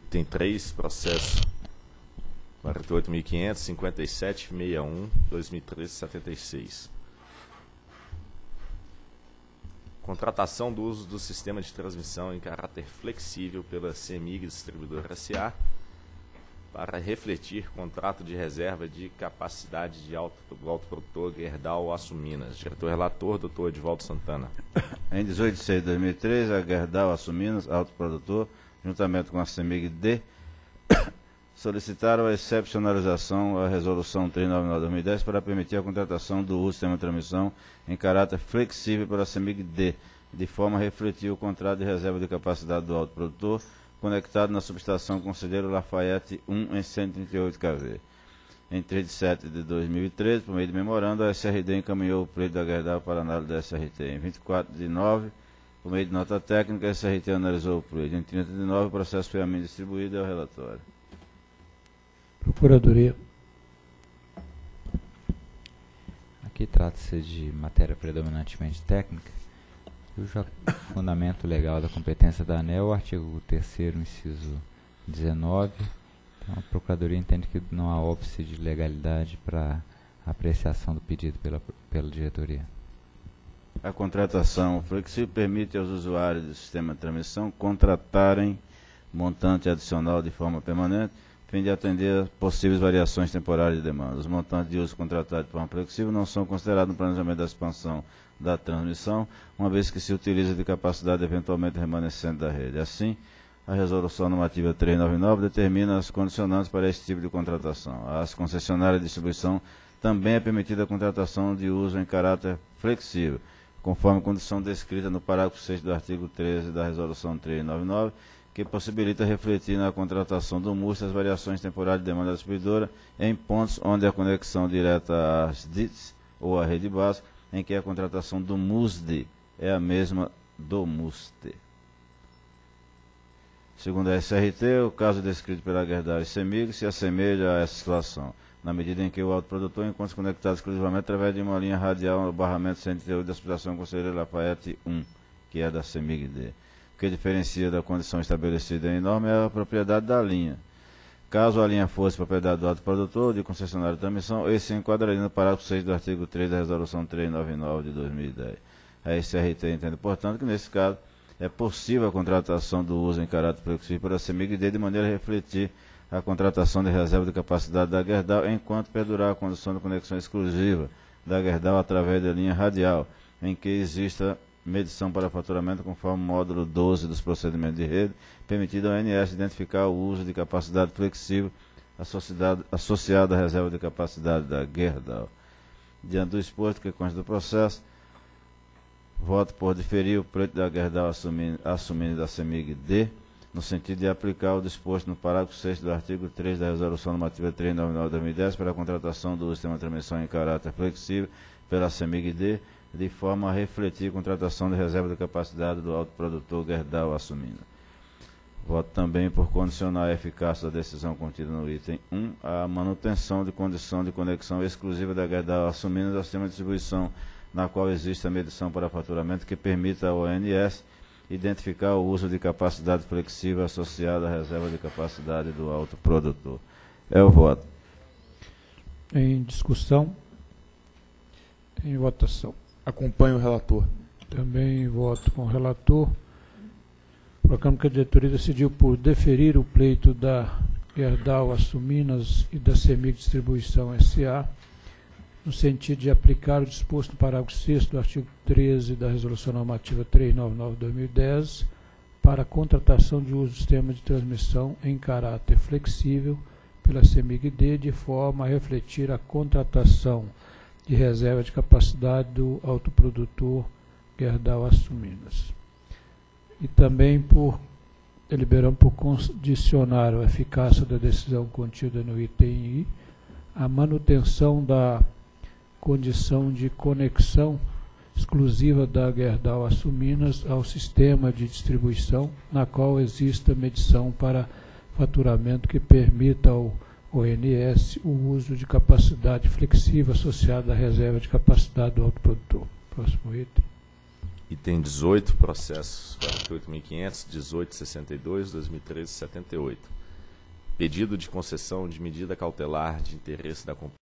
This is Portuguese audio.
Item 3, processo 48.500.57.61.2013.76. Contratação do uso do sistema de transmissão em caráter flexível pela CEMIG Distribuidora S.A. para refletir contrato de reserva de capacidade de autoprodutor Gerdau Açominas. Diretor-relator, Dr. Edivaldo Santana. Em 18 de 6 de 2013, a Gerdau Açominas, autoprodutor, juntamente com a CEMIG-D, solicitaram a excepcionalização à Resolução 399/2010 para permitir a contratação do uso do sistema de transmissão em caráter flexível para a CEMIG-D, de forma a refletir o contrato de reserva de capacidade do autoprodutor conectado na subestação Conselheiro Lafayette 1 em 138 kV. Em 3 de 7 de 2013, por meio de memorando, a SRD encaminhou o pleito da Gerdau para análise da SRT. Em 24 de 9, por meio de nota técnica, a SRT analisou o pleito. Em 30 de 9, o processo foi a mim distribuído e ao relatório. Procuradoria. Aqui trata-se de matéria predominantemente técnica, cujo fundamento legal da competência da ANEEL, o artigo 3º, inciso 19. Então, a Procuradoria entende que não há óbice de legalidade para apreciação do pedido pela diretoria. A contratação flexível permite aos usuários do sistema de transmissão contratarem montante adicional de forma permanente, a fim de atender a possíveis variações temporárias de demanda. Os montantes de uso contratados de forma flexível não são considerados no planejamento da expansão da transmissão, uma vez que se utiliza de capacidade eventualmente remanescente da rede. Assim, a Resolução Normativa 399 determina as condicionantes para esse tipo de contratação. Às concessionárias de distribuição também é permitida a contratação de uso em caráter flexível, conforme a condição descrita no parágrafo 6 do artigo 13 da Resolução 399, que possibilita refletir na contratação do MUST as variações temporárias de demanda da distribuidora em pontos onde a conexão direta às DITs ou à rede básica, em que a contratação do MUSD é a mesma do MUST. Segundo a SRT, o caso descrito pela Gerdau e CEMIG se assemelha a essa situação, na medida em que o autoprodutor encontra-se conectado exclusivamente através de uma linha radial no barramento 138 da subestação Conselheiro Lafayette 1, que é da CEMIG-D. O que diferencia da condição estabelecida em norma é a propriedade da linha. Caso a linha fosse propriedade do autoprodutor ou de concessionário de transmissão, esse se enquadraria no parágrafo 6 do artigo 3 da Resolução 399 de 2010. A SRT entende, portanto, que nesse caso é possível a contratação do uso em caráter flexível para a CEMIG-D de maneira a refletir a contratação de reserva de capacidade da Gerdau enquanto perdurar a condição de conexão exclusiva da Gerdau através da linha radial, em que exista medição para faturamento conforme o módulo 12 dos procedimentos de rede, permitido ao ANS identificar o uso de capacidade flexível associado à reserva de capacidade da Gerdau. Diante do exposto que consta do processo, voto por diferir o pleito da Gerdau assumindo da CEMIG-D, no sentido de aplicar o disposto no parágrafo 6 do artigo 3 da Resolução Normativa 399/2010 para a contratação do sistema de transmissão em caráter flexível pela CEMIG-D, de forma a refletir a contratação de reserva de capacidade do autoprodutor Gerdau Açominas. Voto também por condicionar a eficácia da decisão contida no item 1 à manutenção de condição de conexão exclusiva da Gerdau Açominas ao sistema de distribuição, na qual existe a medição para faturamento que permita ao ONS identificar o uso de capacidade flexível associada à reserva de capacidade do autoprodutor. É o voto. Em discussão. Em votação. Acompanho o relator. Também voto com o relator. Proclamo que a diretoria decidiu por deferir o pleito da Gerdau Açominas e da CEMIG Distribuição S.A., no sentido de aplicar o disposto no parágrafo 6º do artigo 13 da Resolução Normativa 399/2010 para a contratação de uso do sistema de transmissão em caráter flexível pela CEMIG-D, de forma a refletir a contratação de reserva de capacidade do autoprodutor Gerdau Açominas. E também deliberamos por condicionar a eficácia da decisão contida no item I a manutenção da condição de conexão exclusiva da Gerdau Açominas ao sistema de distribuição, na qual exista medição para faturamento que permita ao ONS o uso de capacidade flexível associada à reserva de capacidade do autoprodutor. Próximo item. Item 18, processos 48.500, 1862, 2013, 78. Pedido de concessão de medida cautelar de interesse da companhia